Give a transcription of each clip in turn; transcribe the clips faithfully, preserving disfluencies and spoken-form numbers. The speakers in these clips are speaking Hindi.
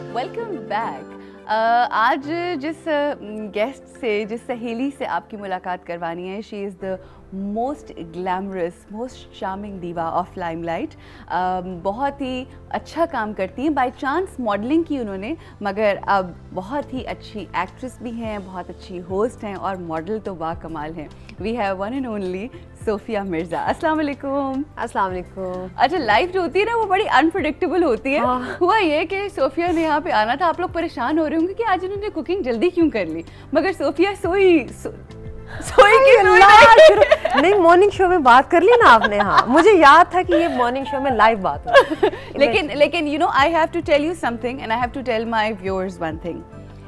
Welcome back. आज जिस गेस्ट से, जिस सहेली से आपकी मुलाकात करवानी है, she is the most glamorous, most charming diva of limelight. बहुत ही अच्छा काम करती हैं। बाय चांस मॉडलिंग की उन्होंने, मगर अब बहुत ही अच्छी एक्ट्रेस भी हैं, बहुत अच्छी होस्ट हैं और मॉडल तो बा कमाल हैं। We have one and only Sophia Mirza. अस्सलाम वालेकुम। अस्सलाम वालेकुम। अच्छा, लाइफ जो होती है ना वो बड़ी अनप्रेडिक्टेबल होती है। हाँ। हुआ ये कि सोफिया ने यहाँ पे आना था, आप लोग परेशान हो रहे होंगे कि आज इन्होंने कुकिंग जल्दी क्यों कर ली, मगर सोफिया सोई सो, सोई की नहीं, नहीं मॉर्निंग शो में बात कर ली ना आपने। हाँ, मुझे याद था कि ये मॉर्निंग शो में लाइव बात हो। लेकिन लेकिन you know I have to tell you something and I have to tell my viewers one thing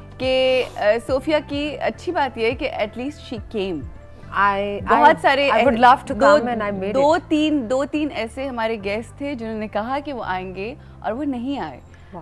कि सोफिया की अच्छी बात ये है कि एटलीस्ट शी केम। I, बहुत I, सारे I would love to दो, come and I made दो it. तीन दो तीन ऐसे हमारे गेस्ट थे जिन्होंने कहा कि वो आएंगे और वो नहीं आए।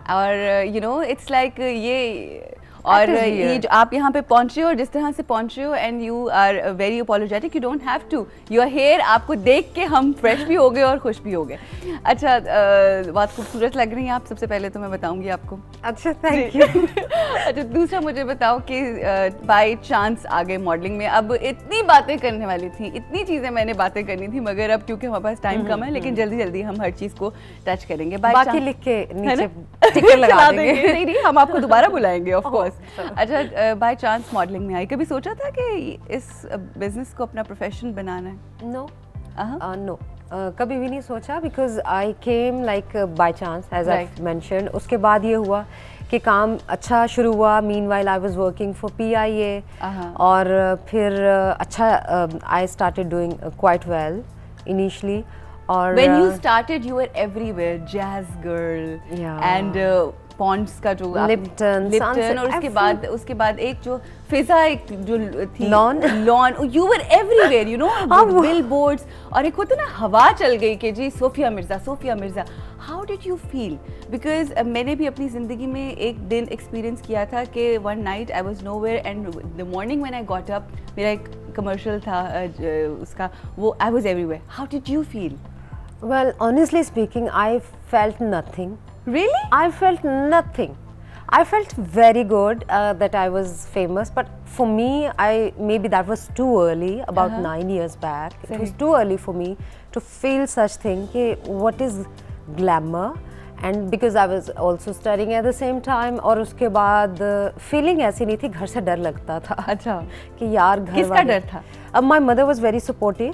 और यू नो इट्स लाइक ये और ये जो आप यहाँ पे पहुँचे हो और जिस तरह से पहुँचे हो, and you are very apologetic, you don't have to, you are here. आपको देख के हम फ्रेश भी हो गए और खुश भी हो गए। अच्छा, uh, बहुत खूबसूरत लग रही हैं आप, सबसे पहले तो मैं बताऊंगी आपको। अच्छा, थैंक यू। अच्छा, दूसरा मुझे बताओ कि बाय uh, चांस आ गए मॉडलिंग में। अब इतनी बातें करने वाली थी, इतनी चीज़ें मैंने बातें करनी थी, मगर अब क्योंकि हमारे पास टाइम कम है, लेकिन जल्दी जल्दी हम हर चीज़ को टच करेंगे। बाकी लिख के नीचे टिकर लगा देंगे। नहीं नहीं, हम आपको दोबारा बुलाएंगे ऑफ कोर्स। अच्छा, बाय चांस मॉडलिंग में आई, कभी सोचा था कि इस बिजनेस को अपना प्रोफेशन बनाना है? नो नो, कभी भी नहीं सोचा, because I came like by chance as I mentioned. उसके बाद ये हुआ कि काम अच्छा शुरू हुआ। Meanwhile I was working for P I A, और फिर अच्छा I started doing quite well initially. और when you started you were everywhere, jazz girl, yeah. and uh, Pond's का जो लिप्टन लिप्टन और उसके बाद उसके बाद एक जो फिजा एक जो थी lawn lawn you were everywhere, you know, billboards. और एक होता ना हवा चल गई कि जी Sophia Mirza, Sophia Mirza. How did you feel? Because मैंने भी अपनी ज़िंदगी में एक दिन एक्सपीरियंस किया था कि one night I was nowhere and the morning when I got up, मेरा एक कमर्शियल था उसका, वो I was everywhere. How did you feel? Well, honestly speaking, I felt nothing. Really? I felt nothing. I felt very good uh, that I was famous, but for me, I maybe that was too early. About uh-huh. nine years back, Sorry. It was too early for me to feel such thing. Ki what is glamour? And because I was also studying at the same time, और उसके बाद feeling ऐसी नहीं थी, घर से डर लगता था। अच्छा, कि यार घर किसका डर था? अब my mother was very supportive,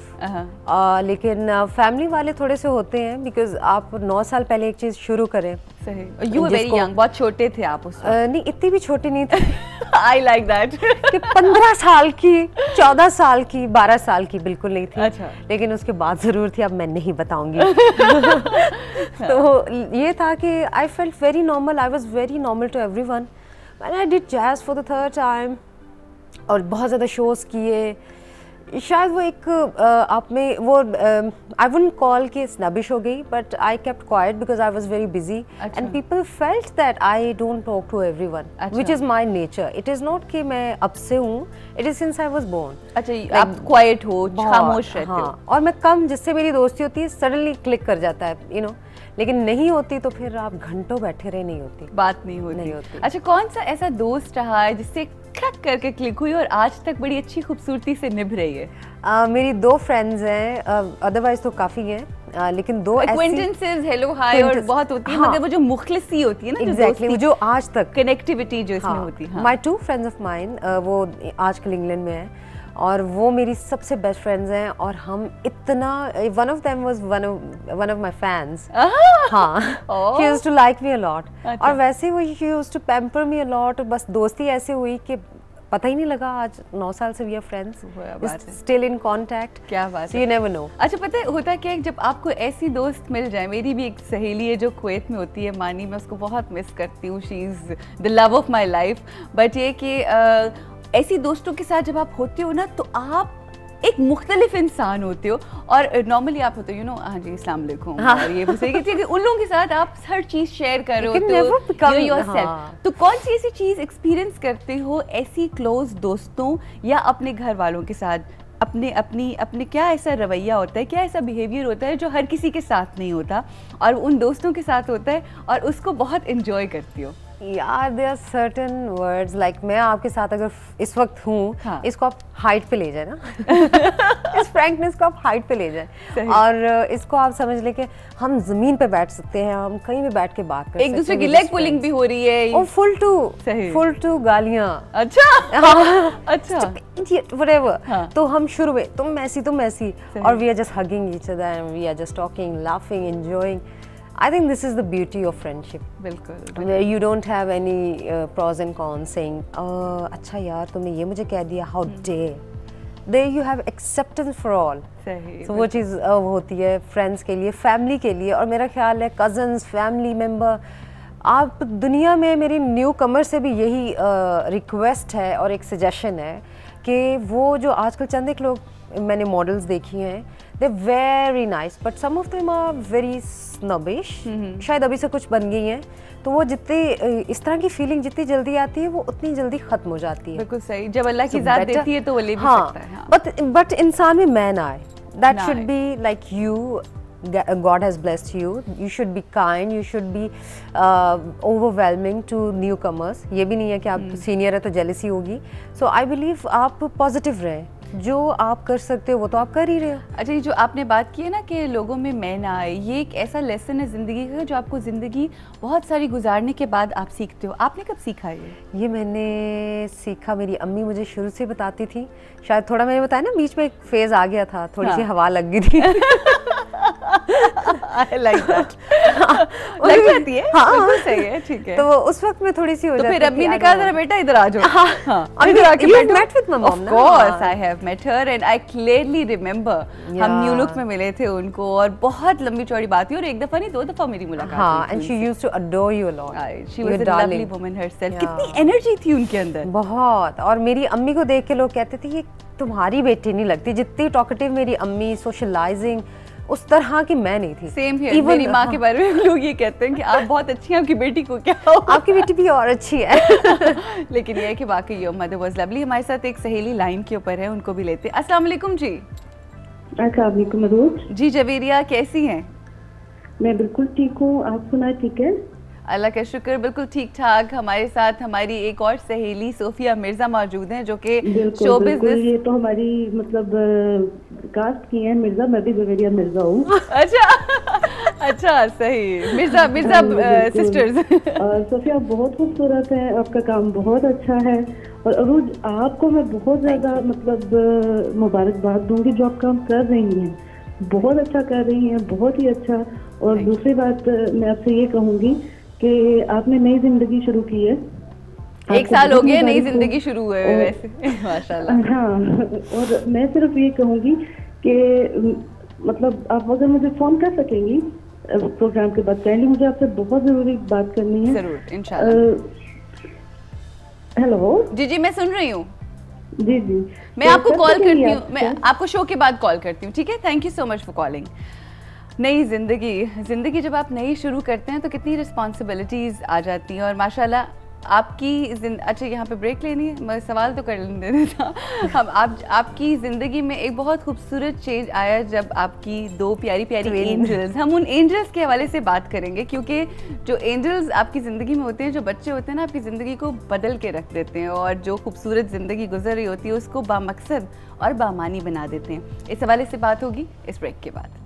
लेकिन फैमिली uh, वाले थोड़े से होते हैं, बिकॉज आप नौ साल पहले एक चीज़ शुरू करें। सही। You were very young, बहुत छोटे थे आप उस वक्त। uh, नहीं, इतनी भी छोटी नहीं थी। I like that। कि पंद्रह साल की, चौदह साल की, बारह साल की बिल्कुल नहीं थी। अच्छा। लेकिन उसके बाद ज़रूर थी, अब मैं नहीं बताऊंगी। तो ये था कि I felt very normal, I was very normal to everyone. I did jazz for the third time, और बहुत ज़्यादा शोज़ किए। शायद वो एक आप में वो आई वुडंट कॉल के स्नबिश हो गई, but I kept quiet because I was very busy and people felt that I don't talk to everyone, which is my nature. It is not कि मैं अब से हूँ, it is since I was born. अच्छा, आप क्वाइट हो, खामोश रहते हो। हाँ, और मैं कम, जिससे मेरी दोस्ती होती है सडनली क्लिक कर जाता है, यू नो, लेकिन नहीं होती तो फिर आप घंटों बैठे रहे, नहीं होती बात, नहीं होती नहीं होती। अच्छा, कौन सा ऐसा दोस्त रहा है जिससे क्लिक करके क्लिक हुई और आज तक बड़ी अच्छी खूबसूरती से निभ रही है? uh, मेरी दो फ्रेंड्स हैं, अदरवाइज uh, तो काफ़ी हैं, uh, लेकिन दो एक्वेंटेंसेस, हेलो हाय और बहुत होती है, मगर वो जो मुखलिसी होती है ना, exactly, जो, जो आज तक कनेक्टिविटी जो इसमें होती है। My two friends of mine, वो आजकल इंग्लैंड में हैं और वो मेरी सबसे बेस्ट फ्रेंड्स हैं, और हम इतना, one of them was one of one of my fans. हाँ, she used to like me a lot, और वैसे वो she used to pamper me a lot. बस दोस्ती ऐसे हुई कि पता ही नहीं लगा, आज नौ साल से we are friends, still in contact. क्या बात है, यू नेवर नो। अच्छा, पता है होता क्या है, जब आपको ऐसी दोस्त मिल जाए, मेरी भी एक सहेली है जो कुवैत में होती है, मानी, मैं उसको बहुत मिस करती हूँ, she is the love of my life. But ये कि ऐसी दोस्तों के साथ जब आप होते हो ना, तो आप एक मुख्तलिफ इंसान होते हो, और नॉर्मली आप होते हो, यू नो, हाँ जी, अस्सलाम वालेकुम, हाँ। और ये कि उन लोगों के साथ आप हर चीज़ शेयर कर रहे हो, योरसेल्फ। तो कौन सी ऐसी चीज़ एक्सपीरियंस करते हो ऐसी क्लोज दोस्तों या अपने घर वालों के साथ, अपने अपनी अपने क्या ऐसा रवैया होता है, क्या ऐसा बिहेवियर होता है जो हर किसी के साथ नहीं होता और उन दोस्तों के साथ होता है और उसको बहुत एंजॉय करती हो? यार there are certain words like मैं आपके साथ अगर इस वक्त हूँ, हाँ. इसको आप हाइट पे ले जाए ना इस फ्रैंकनेस को आप हाइट पे ले जाए और इसको आप समझ ले कि हम जमीन पे बैठ सकते हैं, हम कहीं भी बैठ के बात कर सकते हैं, एक दूसरे की लेग पुलिंग भी हो रही है और फुल टू फुल टू गालियाँ। अच्छा अच्छा व्हाटएवर। हाँ. तो हम शुरू में तुम मैसी तुम मैसी और we are just hugging each other and we are just talking laughing enjoying. I think this is the beauty of friendship. बिल्कुल। Where you don't have any uh, pros and cons saying, uh, अच्छा यार तुमने ये मुझे कह दिया, how dare. There you have acceptance for all. सही। So वो चीज़ uh, होती है friends के लिए, family के लिए, और मेरा ख्याल है cousins, family member, आप दुनिया में मेरी न्यू कमर से भी यही रिक्वेस्ट uh, है और एक सजेशन है कि वो जो आजकल चंद एक लोग मैंने मॉडल्स देखी हैं, they very nice but some of them are very snobbish, शायद अभी से कुछ बन गई हैं, तो वो जितनी इस तरह की फीलिंग जितनी जल्दी आती है वो उतनी जल्दी खत्म हो जाती है। बिल्कुल सही, जब अल्लाह की ज़ात देती है तो वो ले भी हाँ, सकता है। बट बट इंसान में मैन आए, that should be like you, God has blessed you. You should be kind. You should be uh, overwhelming to newcomers. ये भी नहीं है कि आप सीनियर है तो जेलसी होगी. So I believe आप पॉजिटिव रहें. जो आप कर सकते हो वो तो आप कर ही रहे हो। अच्छा, ये जो आपने बात की है ना कि लोगों में मैं ना आए, ये एक ऐसा लेसन है ज़िंदगी का जो आपको ज़िंदगी बहुत सारी गुजारने के बाद आप सीखते हो। आपने कब सीखा ये? ये मैंने सीखा, मेरी अम्मी मुझे शुरू से बताती थी, शायद थोड़ा मैंने बताया ना बीच में एक फेज आ गया था, थोड़ी सी हवा लग गई थी। I like that. लग जाती है, बिल्कुल सही है, ठीक है। तो उस वक्त में थोड़ी सी हो जाती थी। तो फिर अम्मी ने कहा जरा बेटा इधर आ जाओ। हाँ, इधर आके बैठो। You've met with my mom, ना? Of course, I have met her and I clearly remember. हम न्यू लुक में मिले थे उनको और बहुत लंबी चौड़ी बात हुई और एक दफा नहीं दो दफा मेरी मुलाकात हुई। हाँ, and she used to adore you a lot. She was a lovely woman herself. कितनी एनर्जी थी उनके अंदर। बहुत, और मेरी अम्मी को देख के लोग कहते थे ये तुम्हारी बेटी नहीं लगती, जितनी टॉकेटिव मेरी अम्मी, सोशलाइजिंग, उस तरह की मैं नहीं थी। सेम हियर, मेरी माँ के बारे में लोग ये कहते हैं कि आप बहुत अच्छी हैं, आपकी बेटी को क्या हो? आपकी बेटी भी और अच्छी है। लेकिन ये है कि वाकई योर मदर वाज लवली। हमारे साथ एक सहेली लाइन के ऊपर है, उनको भी लेते हैं। अस्सलाम वालेकुम जी। अस्सलाम वालेकुम मरूज जी। जवेरिया कैसी हैं? मैं बिल्कुल ठीक हूँ, आप सुनाए ठीक है? अल्लाह का शुक्र, बिल्कुल ठीक ठाक। हमारे साथ हमारी एक और सहेली सोफिया मिर्जा मौजूद हैं जो कि शो बिजनेस, ये तो हमारी मतलब कास्ट की हैं मिर्जा, मैं भी जवेरिया मिर्जा हूँ। अच्छा अच्छा, सही, मिर्जा मिर्जा सिस्टर्स। सोफिया बहुत खूबसूरत है, आपका काम बहुत अच्छा है और अरूज आपको मैं बहुत ज्यादा मतलब मुबारकबाद दूंगी जो आप काम कर रही हैं, बहुत अच्छा कर रही हैं, बहुत ही अच्छा। और दूसरी बात मैं आपसे ये कहूँगी कि आपने नई जिंदगी शुरू की है, एक साल हो गया नई जिंदगी शुरू हुए हुए वैसे माशाल्लाह। हाँ, और मैं सिर्फ ये कहूँगी कि मतलब आप अगर मुझे फोन कर सकेंगी प्रोग्राम के बाद, काइंडली मुझे आपसे बहुत जरूरी बात करनी है। जरूर, इंशाल्लाह। हेलो जी जी, मैं सुन रही हूँ। जी जी, मैं आपको कॉल करती हूँ, मैं आपको शो के बाद कॉल करती हूँ, ठीक है? Thank you so much for calling. नई ज़िंदगी ज़िंदगी जब आप नई शुरू करते हैं तो कितनी रिस्पॉन्सिबिलिटीज़ आ जाती हैं और माशाल्लाह आपकी जिन अच्छा यहाँ पे ब्रेक लेनी है, मैं सवाल तो कर लेने था। हम आप आपकी ज़िंदगी में एक बहुत खूबसूरत चेंज आया जब आपकी दो प्यारी प्यारी एंजल्स, हम उन एंजल्स के हवाले से बात करेंगे क्योंकि जो एंजल्स आपकी ज़िंदगी में होते हैं, जो बच्चे होते हैं ना, आपकी ज़िंदगी को बदल के रख देते हैं और जो खूबसूरत ज़िंदगी गुजर रही होती है उसको बामकसद और बामानी बना देते हैं। इस हवाले से बात होगी इस ब्रेक के बाद।